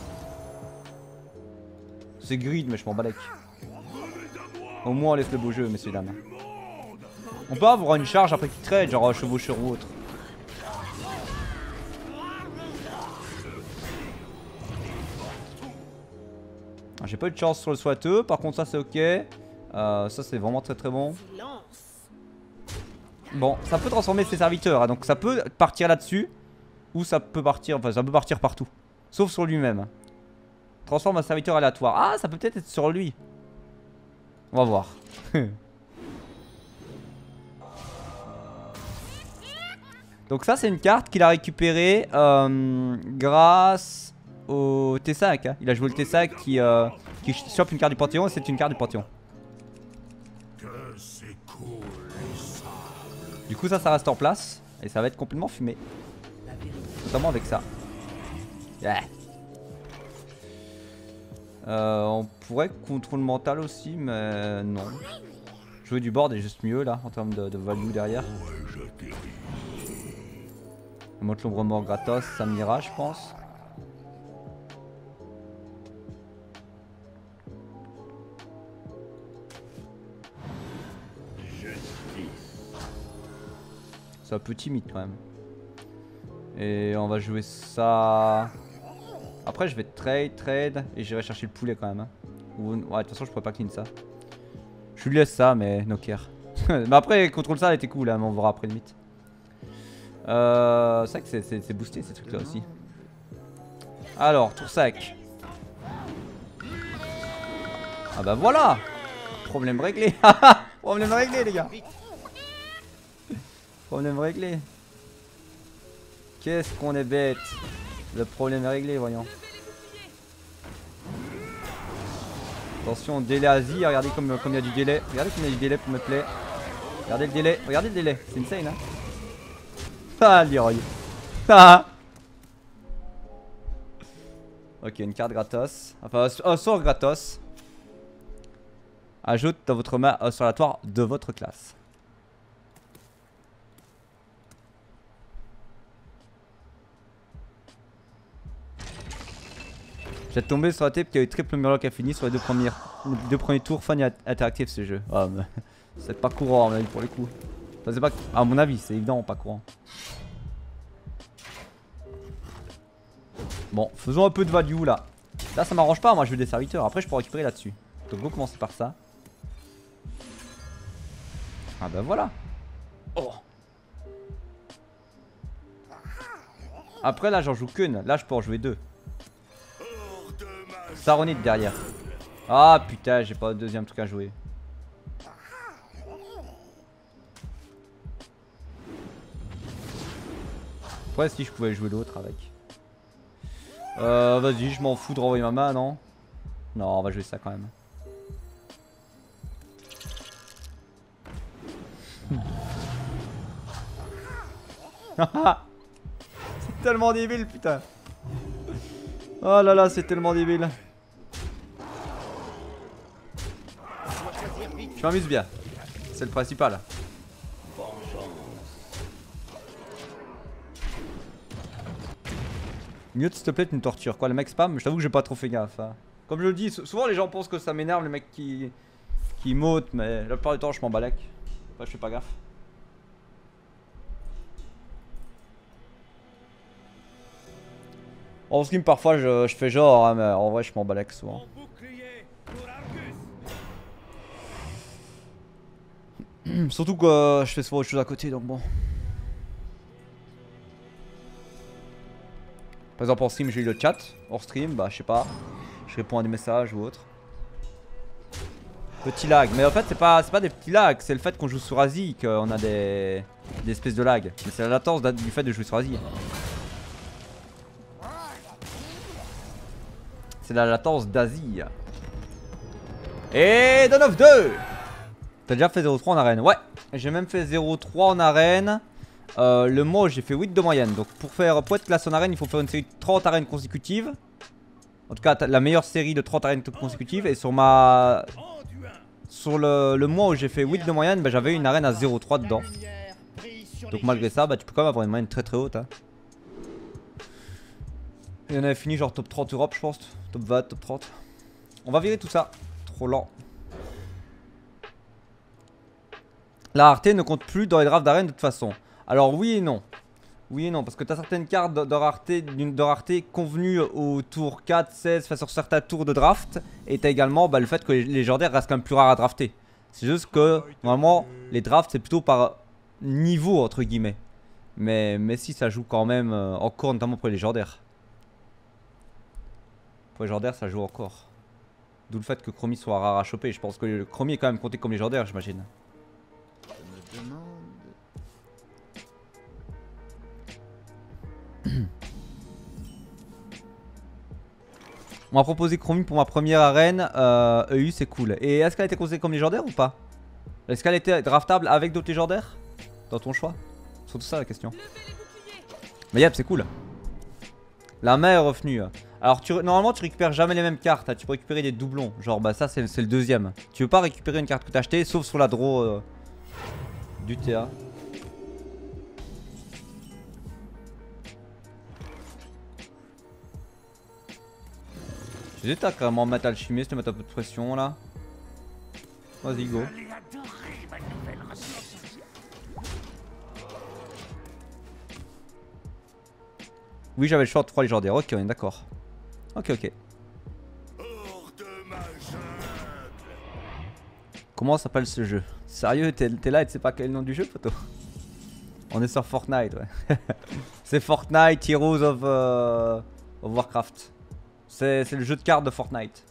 C'est grid, mais je m'en balèque. Au moins, on laisse le beau jeu, messieurs dames. On peut avoir une charge après qu'il trade, genre chevaucheur ou autre. J'ai pas eu de chance sur le soiteux, par contre ça c'est ok. Euh, ça c'est vraiment très très bon. Bon, ça peut transformer ses serviteurs, hein, donc ça peut partir là-dessus. Ou ça peut partir, enfin ça peut partir partout. Sauf sur lui-même. Transforme un serviteur aléatoire. Ah, ça peut peut-être être sur lui. On va voir. Donc ça c'est une carte qu'il a récupérée euh, grâce au T cinq. Hein. Il a joué le T cinq qui, euh, qui chope une carte du Panthéon et c'est une carte du Panthéon. Du coup ça, ça reste en place et ça va être complètement fumé. Notamment avec ça. Yeah. Euh, on pourrait contrôle mental aussi, mais non. Jouer du board est juste mieux là en termes de, de value derrière. On monte l'ombre mort gratos, ça m'ira, je pense. C'est un peu timide quand même. Et on va jouer ça. Après je vais trade, trade et j'irai chercher le poulet quand même. Hein. Ou... Ouais, de toute façon je pourrais pas clean ça. Je lui laisse ça mais no care. Mais après contrôle ça elle était cool hein, mais on verra après limite. Euh, c'est vrai que c'est boosté ces trucs là aussi. Alors tour sec. Ah bah voilà. Problème réglé. Problème réglé les gars. Problème réglé. Qu'est-ce qu'on est bête. Le problème est réglé, voyons. Attention, délai Asie. Regardez comme il y a du délai. Regardez comme il y a du délai pour me plaire. Regardez le délai. Regardez le délai. C'est insane, hein. Ah, Leroy. Ah. Ok, une carte gratos. Enfin, un sort gratos. Ajoute dans votre main un sort aléatoire de votre classe. J'ai tombé sur la tape qui a eu triple murloc à fini sur les deux premiers, les deux premiers tours. Fun et interactif ce jeu. Oh, c'est pas courant à mon avis pour les coups. Enfin, pas, à mon avis, c'est évidemment pas courant. Bon, faisons un peu de value là. Là, ça m'arrange pas. Moi, je veux des serviteurs. Après, je peux récupérer là-dessus. Donc, go commencer par ça. Ah bah voilà. Oh. Après, là, j'en joue qu'une. Là, je peux en jouer deux. Saronite derrière. Ah putain, j'ai pas de deuxième truc à jouer. Après, si je pouvais jouer l'autre avec. Euh, vas-y, je m'en fous de renvoyer ma main, non? Non, on va jouer ça quand même. C'est tellement débile, putain. Oh là là, c'est tellement débile. Je m'amuse bien. C'est le principal. Mute s'il te plaît, tu me tortures. Quoi, le mec spam? Je t'avoue que j'ai pas trop fait gaffe. Hein. Comme je le dis, souvent les gens pensent que ça m'énerve, les mecs qui, qui motent, mais la plupart du temps je m'en balèque. Enfin, je fais pas gaffe. En stream, parfois je, je fais genre, hein, mais en vrai, je m'en balèque souvent. Surtout que euh, je fais souvent autre chose à côté, donc bon. Par exemple, en stream, j'ai eu le chat. Hors stream, bah, je sais pas. Je réponds à des messages ou autre. Petit lag, mais en fait, c'est pas, pas des petits lags, c'est le fait qu'on joue sur Asie qu'on a des, des espèces de lag. Mais c'est la latence du fait de jouer sur Asie. C'est la latence d'Asie. Et Dawn of deux. T'as déjà fait zéro trois en arène? Ouais, j'ai même fait zéro trois en arène. Euh, le mois où j'ai fait huit de moyenne. Donc pour, faire, pour être classé en arène, il faut faire une série de trente arènes consécutives. En tout cas, la meilleure série de trente arènes consécutives. Et sur ma... Sur le, le mois où j'ai fait huit de moyenne, bah, j'avais une arène à zéro trois dedans. Donc malgré ça, bah, tu peux quand même avoir une moyenne très très haute. Hein. Et on avait fini genre top trente Europe, je pense. Top vingt, top trente. On va virer tout ça. Trop lent. La rareté ne compte plus dans les drafts d'arène de toute façon. Alors oui et non. Oui et non, parce que tu as certaines cartes de, de rareté, de rareté convenues au tour quatre, seize, enfin sur certains tours de draft. Et tu as également bah, le fait que les légendaires restent quand même plus rares à drafter. C'est juste que normalement les drafts c'est plutôt par niveau entre guillemets. Mais, mais si ça joue quand même euh, encore notamment pour les légendaires. Pour les légendaires ça joue encore. D'où le fait que Chromie soit rare à choper. Je pense que le Chromie est quand même compté comme légendaire j'imagine. Je me demande... On m'a proposé Chromie pour ma première arène. Euh, E U c'est cool. Et est-ce qu'elle a été considérée comme légendaire ou pas? Est-ce qu'elle était draftable avec d'autres légendaires? Dans ton choix? C'est surtout ça la question. Mais yep, c'est cool. La main est revenue. Alors tu, normalement tu récupères jamais les mêmes cartes. Hein. Tu peux récupérer des doublons. Genre bah ça c'est le deuxième. Tu veux pas récupérer une carte que t'as achetée sauf sur la draw euh, du T A. J'hésite à carrément mettre alchimiste, mettre un peu de pression là. Vas-y go. Oui j'avais le choix de trois légendaires, ok on est d'accord. Ok ok. Comment s'appelle ce jeu? Sérieux t'es là et tu sais pas quel est le nom du jeu photo? On est sur Fortnite ouais. C'est Fortnite Heroes of, euh, of Warcraft. C'est le jeu de cartes de Fortnite.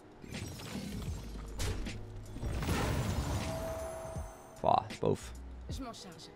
Oh, c'est pas ouf. Je m'en charge.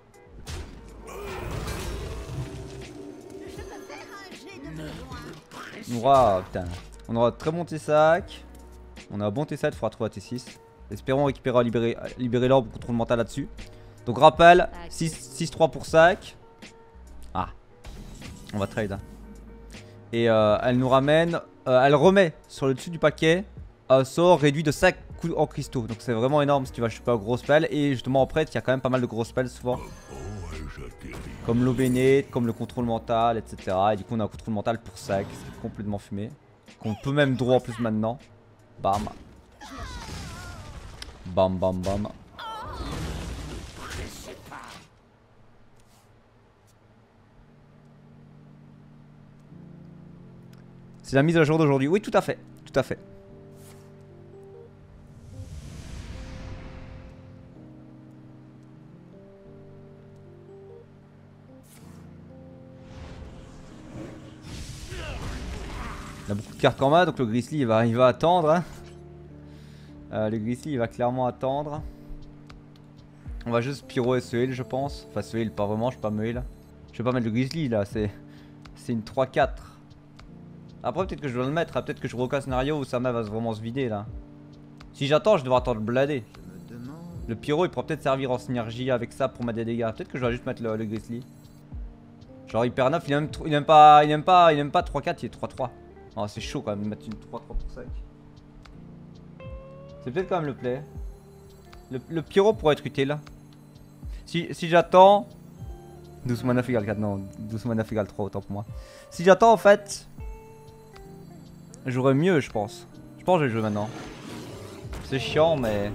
Ouah, putain. On aura de très bon T-Sac. On a un bon T sept, il faudra trouver un T six. Espérons récupérer libérer, libérer l'orbe contrôle mental là-dessus. Donc rappel, six trois pour sac. Ah. On va trade. Hein. Et euh, elle nous ramène. Euh, elle remet sur le dessus du paquet un sort réduit de cinq coups en cristaux. Donc c'est vraiment énorme si tu vas choper un gros spell. Et justement en prête, il y a quand même pas mal de gros spells souvent. Comme l'eau bénite, comme le contrôle mental, et cetera. Et du coup on a un contrôle mental pour sac, c'est complètement fumé. Qu'on peut même draw en plus maintenant. Bam. Bam bam bam. C'est la mise à jour d'aujourd'hui. Oui, tout à fait. Tout à fait. Il a beaucoup de cartes en main, donc le Grizzly il va, il va attendre. Hein. Euh, le Grizzly il va clairement attendre. On va juste pyro et se heal, je pense. Enfin, se heal, pas vraiment, je vais pas me heal. Je vais pas mettre le Grizzly là, c'est une trois quatre. Après peut-être que je dois le mettre, hein. Peut-être que je revois un scénario où sa main va vraiment se vider là. Si j'attends je devrais attendre le bladé. Le pyro il pourra peut-être servir en synergie avec ça pour mettre des dégâts. Peut-être que je dois juste mettre le, le Grizzly. Genre hyper neuf, il aime, il aime pas il aime pas il aime pas trois quatre, il est trois trois. Oh c'est chaud quand même de mettre une trois trois pour cinq. C'est peut-être quand même le play. Le, le pyro pourrait être utile. Si, si j'attends. douze mana égale quatre, non, douze mana égale trois, autant pour moi. Si j'attends en fait, j'aurais mieux je pense. Je pense que je vais jouer maintenant. C'est chiant mais...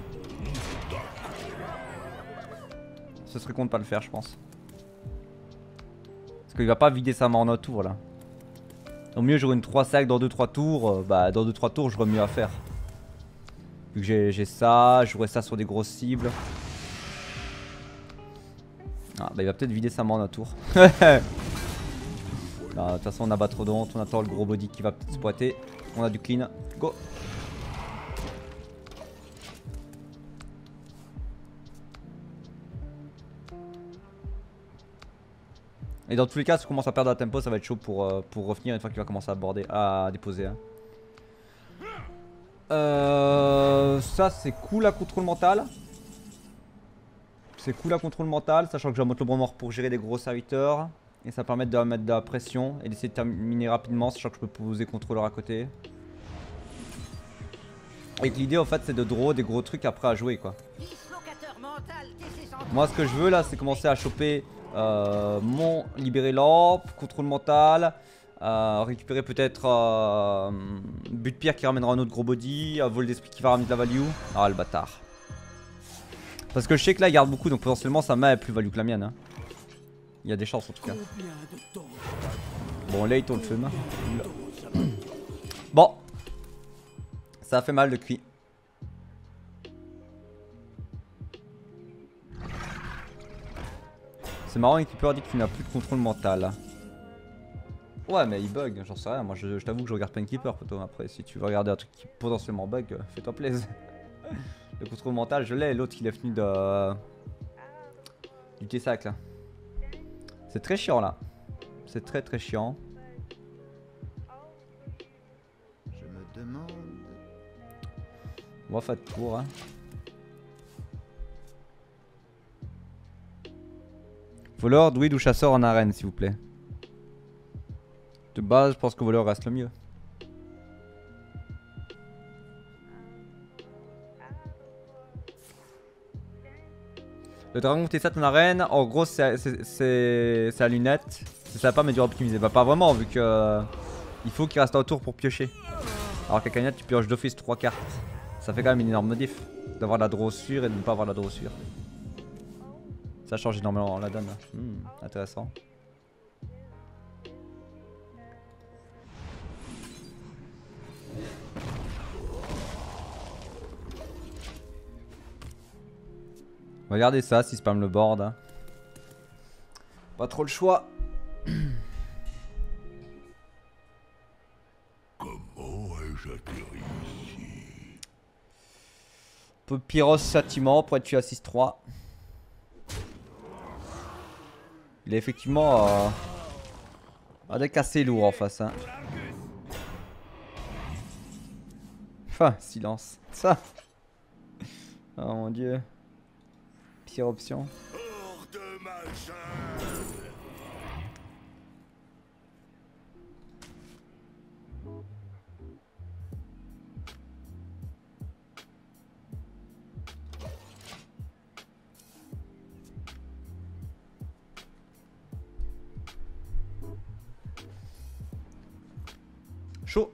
Ce serait con de pas le faire je pense. Parce qu'il va pas vider sa main en un tour là. Au mieux j'aurai une trois sacs dans deux trois tours, euh, bah dans deux trois tours j'aurai mieux à faire. Vu que j'ai ça, j'aurai ça sur des grosses cibles. Ah bah il va peut-être vider sa main en un tour. De toute façon on a Batrodont, on attend le gros body qui va peut-être spoiter. On a du clean, go. Et dans tous les cas si on commence à perdre la tempo ça va être chaud pour, euh, pour revenir une fois qu'il va commencer à aborder, à déposer hein. Euh, ça c'est cool à contrôle mental. C'est cool à contrôle mental, sachant que je vais monter le bon mort pour gérer des gros serviteurs. Et ça permet de mettre de la pression et d'essayer de terminer rapidement, sachant que je peux poser contrôleur à côté. Et que l'idée en fait c'est de draw des gros trucs après à jouer quoi. Moi ce que je veux là c'est commencer à choper euh, mon libérer lampe, contrôle mental. Euh, récupérer peut-être euh, but de pierre qui ramènera un autre gros body, euh, vol d'esprit qui va ramener de la value. Ah le bâtard. Parce que je sais que là il garde beaucoup donc potentiellement sa main est plus value que la mienne hein. Il y a des chances en tout cas. Bon late on le fume. Bon. Ça a fait mal de cuit. C'est marrant, l'équipeur dit que tu n'as plus de contrôle mental. Ouais mais il bug, j'en sais rien, moi je, je t'avoue que je regarde pas une keeper poteau. Après si tu veux regarder un truc qui potentiellement bug, euh, fais-toi plaisir. Le contrôle mental je l'ai, l'autre il est venu de... du T-sac là. C'est très chiant là. C'est très très chiant. Je me demande... On va faire de tour hein. Voleur, druide ou chasseur en arène s'il vous plaît. De base, je pense que voleur reste le mieux. Le dragon T sept en arène, en gros c'est la lunette. C'est sympa mais dur à optimiser. Bah pas vraiment vu que euh, il faut qu'il reste un tour pour piocher. Alors qu'à Cagnette tu pioches d'office trois cartes. Ça fait quand même une énorme modif d'avoir la drossure et de ne pas avoir la drossure. Ça change énormément la donne. Hmm, intéressant. Regardez ça, si spam le board. Hein. Pas trop le choix. Comment ai-je atterri ici? Peu Pyros Châtiment pour être tué à six trois. Il est effectivement euh, un deck assez lourd en face. Hein. Enfin, silence. Ça. Oh mon dieu. Pire option. Hors de ma Chaud.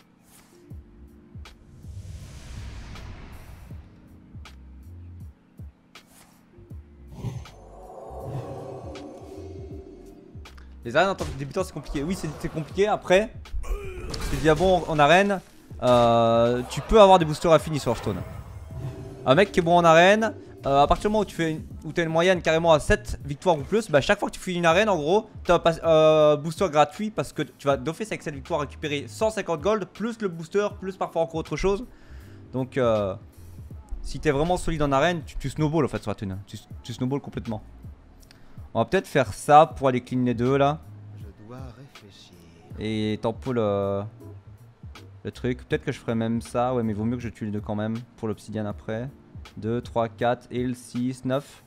Les arènes en tant que débutant c'est compliqué. Oui c'est compliqué après. C'est bien bon en arène. Euh, tu peux avoir des boosters infinis sur Hearthstone. Un mec qui est bon en arène. Euh, à partir du moment où tu fais une, où as une moyenne carrément à sept victoires ou plus, bah chaque fois que tu fais une arène en gros, tu as un euh, booster gratuit parce que tu vas d'office avec cette victoire récupérer cent cinquante gold plus le booster, plus parfois encore autre chose. Donc euh, si tu es vraiment solide en arène, tu, tu snowball en fait sur la thune. Tu, tu snowball complètement. On va peut-être faire ça pour aller clean les deux là. Je dois réfléchir. Et tempo le, le truc. Peut-être que je ferais même ça. Ouais mais vaut mieux que je tue les deux quand même pour l'obsidienne après. deux, trois, quatre, heal, six, neuf.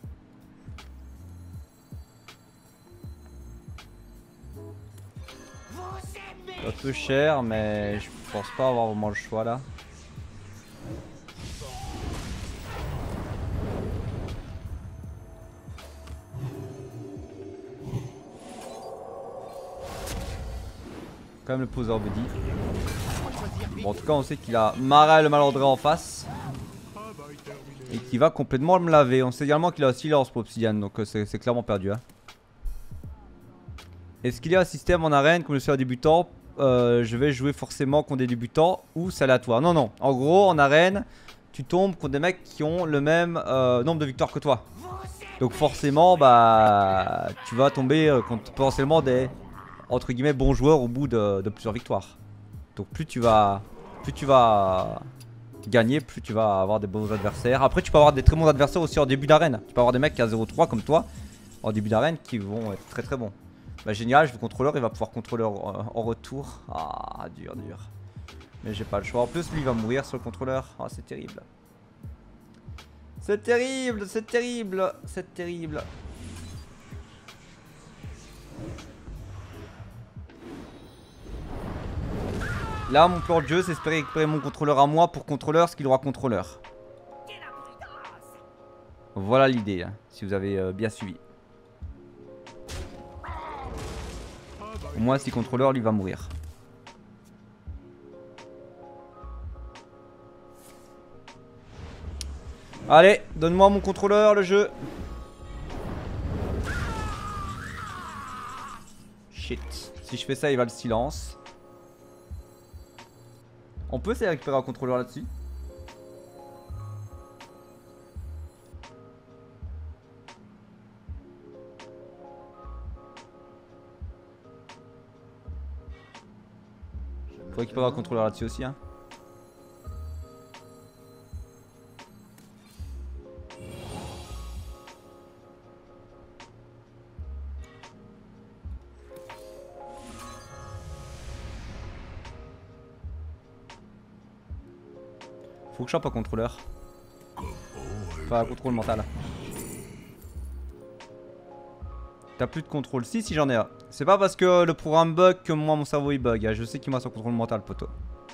Un peu cher mais je pense pas avoir vraiment le choix là. quand même le poser buddy. Bon, en tout cas on sait qu'il a Marais le malandré en face. Et qu'il va complètement me laver. On sait également qu'il a silence pour Obsidian, donc euh, c'est clairement perdu. Hein. Est-ce qu'il y a un système en arène comme je suis un débutant, euh, je vais jouer forcément contre des débutants ou c'est aléatoire? Non, non. En gros, en arène, tu tombes contre des mecs qui ont le même euh, nombre de victoires que toi. Donc forcément, bah, tu vas tomber euh, contre potentiellement des entre guillemets bons joueurs au bout de, de plusieurs victoires. Donc plus tu vas, plus tu vas gagner, plus tu vas avoir des bons adversaires. Après, tu peux avoir des très bons adversaires aussi en début d'arène. Tu peux avoir des mecs qui a zéro trois comme toi en début d'arène qui vont être très très bons. Bah génial, je vais contrôleur, il va pouvoir contrôleur euh, en retour. Ah, dur, dur. Mais j'ai pas le choix. En plus, lui, il va mourir sur le contrôleur. Ah, c'est terrible. C'est terrible, c'est terrible, c'est terrible. Là, mon plan de jeu, c'est espérer récupérer mon contrôleur à moi pour contrôleur ce qu'il aura contrôleur. Voilà l'idée, hein, si vous avez euh, bien suivi. Au moins, si contrôleur, lui va mourir. Allez, donne-moi mon contrôleur, le jeu. Shit. Si je fais ça, il va le silence. On peut essayer de récupérer un contrôleur là-dessus. Faut récupérer un contrôleur là-dessus aussi, hein. Faut que je chope un contrôleur. Enfin, un contrôle mental. T'as plus de contrôle. Si, si j'en ai un. C'est pas parce que le programme bug que moi mon cerveau il bug. Je sais qu'il m'a son contrôle mental, poteau.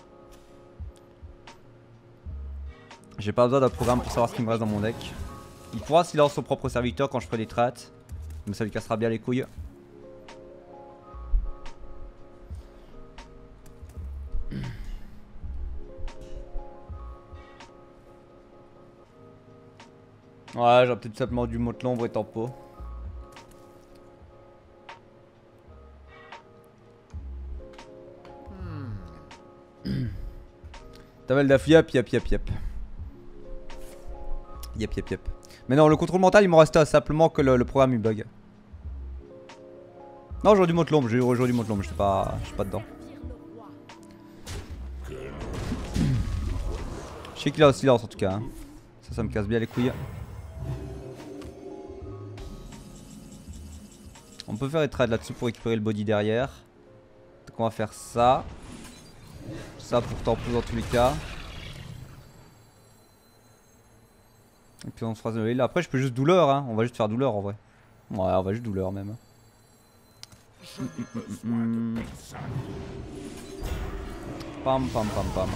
J'ai pas besoin d'un programme pour savoir ce qui me reste dans mon deck. Il pourra s'il lance son propre serviteur quand je ferai des trades. Mais ça lui cassera bien les couilles. Ouais, j'aurais peut-être simplement dû monter l'ombre et tempo. T'avais le daf, yep, yep, yep, yep. Yep, yep, yep. Mais non, le contrôle mental, il m'en restait simplement que le, le programme il bug. Non, j'aurais dû monter l'ombre, j'ai j'aurais dû monter l'ombre, je suis pas, je suis pas dedans. Je sais qu'il a aussi silence en tout cas. Hein. Ça, ça me casse bien les couilles. On peut faire des trades là-dessus pour récupérer le body derrière. Donc on va faire ça. Ça pour tempo dans tous les cas. Et puis on se fera là. Après je peux juste douleur hein. On va juste faire douleur en vrai. Ouais on va juste douleur même. Mm, mm, mm, mm. Pam pam pam pam.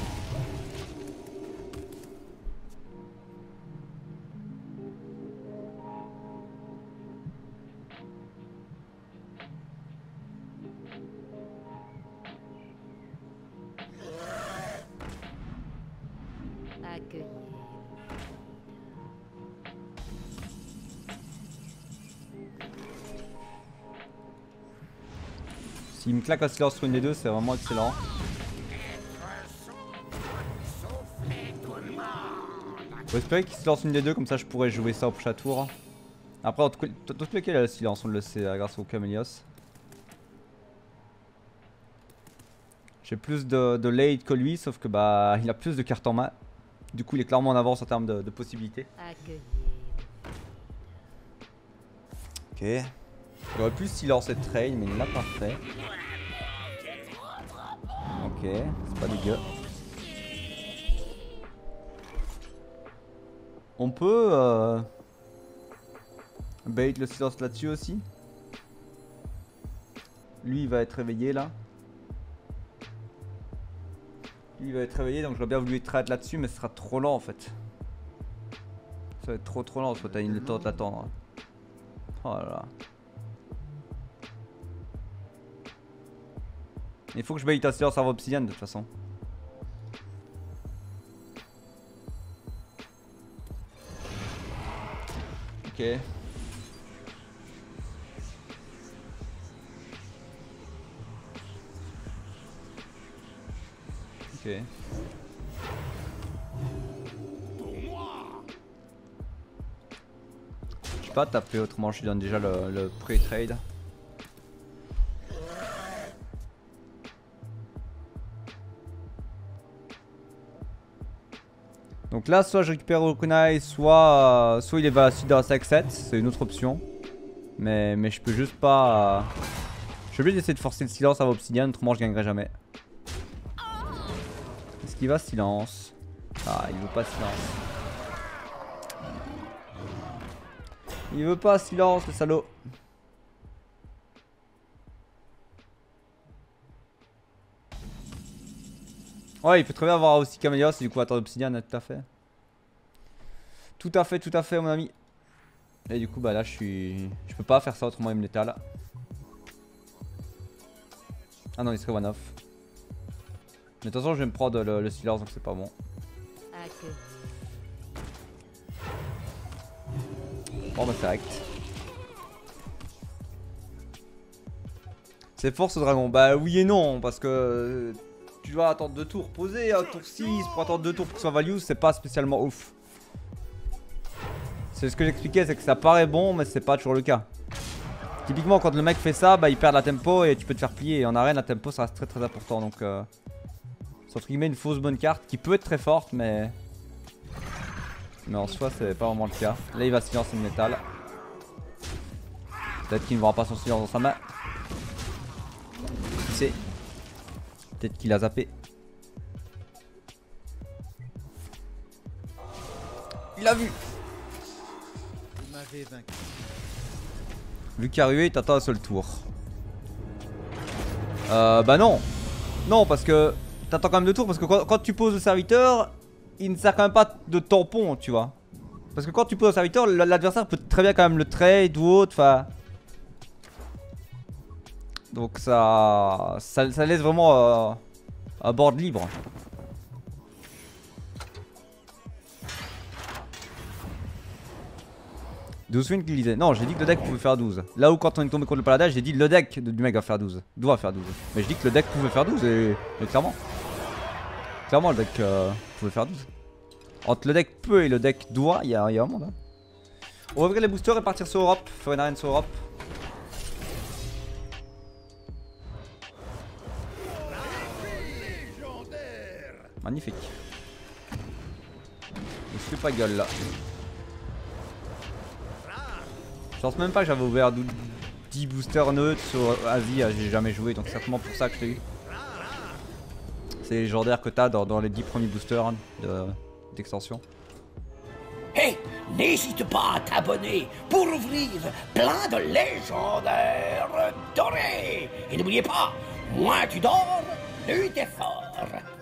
S'il me claque un silence sur une des deux, c'est vraiment excellent. Faut espérer qu'il se lance une des deux, comme ça je pourrais jouer ça au prochain tour. Après, en tout cas, il a le silence, on le sait, grâce au Camélios. J'ai plus de, de late que lui, sauf que bah il a plus de cartes en main. Du coup, il est clairement en avance en termes de, de possibilités. Ok. Il aurait pu silence et train, mais il l'a pas fait. Ok, c'est pas dégueu. On peut euh, bait le silence là-dessus aussi. Lui il va être réveillé là. Lui il va être réveillé donc j'aurais bien voulu trade là-dessus mais ce sera trop lent en fait. Ça va être trop trop lent, soit t'as une le temps de l'attendre. Oh là là. Il faut que je baille ta silence avant obsidienne de toute façon. Ok. Ok. Je sais pas taper autrement, je lui donne déjà le, le pré-trade. Donc là, soit je récupère Okunai, soit, euh, soit il est va dans la cinq sept, c'est une autre option. Mais, mais je peux juste pas... Euh... Je suis obligé d'essayer de forcer le silence avant obsidienne, autrement je gagnerai jamais. Est-ce qu'il va silence? Ah, il veut pas silence. Il veut pas silence, le salaud. Ouais, il peut très bien avoir aussi Camélios et du coup attendre obsidienne, tout à fait. Tout à fait, tout à fait, mon ami. Et du coup, bah là, je suis. Je peux pas faire ça autrement, il me l'étale. Ah non, il serait one off. Mais de toute façon, je vais me prendre le, le silence donc c'est pas bon. Bon, bah, c'est correct. C'est fort ce dragon. Bah, oui et non, parce que. Tu dois attendre deux tours. Poser un tour six pour attendre deux tours pour que ce soit value, c'est pas spécialement ouf. C'est ce que j'expliquais, c'est que ça paraît bon, mais c'est pas toujours le cas. Typiquement, quand le mec fait ça, bah il perd la tempo et tu peux te faire plier. Et en arène, la tempo ça reste très très important. Donc, euh, c'est entre guillemets une fausse bonne carte qui peut être très forte, mais. Mais en soi, c'est pas vraiment le cas. Là, il va silencer le métal. Peut-être qu'il ne verra pas son silence dans sa main. Qui sait? Peut-être qu'il a zappé. Il a vu. Vous m'avez vaincu. Vu qu'il a rué, il t'attend un seul tour. Euh, bah non. Non, parce que t'attends quand même deux tours. Parce que quand, quand tu poses le serviteur, il ne sert quand même pas de tampon, tu vois. Parce que quand tu poses le serviteur, l'adversaire peut très bien quand même le trade ou autre. Enfin. Donc ça, ça, ça laisse vraiment euh, un board libre. douze swings qu'il disait. Non, j'ai dit que le deck pouvait faire douze. Là où quand on est tombé contre le paladin, j'ai dit le deck du mec va faire douze. Doit faire douze. Mais je dis que le deck pouvait faire douze et, et clairement. Clairement le deck euh, pouvait faire douze. Entre le deck peut et le deck doit, il y, y a un monde. Hein. On va ouvrir les boosters et partir sur Europe. Faire une arène sur Europe. Magnifique. Il se fait pas gueule là. Je pense même pas que j'avais ouvert dix boosters neutres sur Asie, j'ai jamais joué donc c'est certainement pour ça que je l'ai eu. C'est les légendaires que t'as dans, dans les dix premiers boosters hein, d'extension. Hé, n'hésite pas à t'abonner pour ouvrir plein de légendaires dorés. Et n'oubliez pas, moins tu dors, plus t'es fort.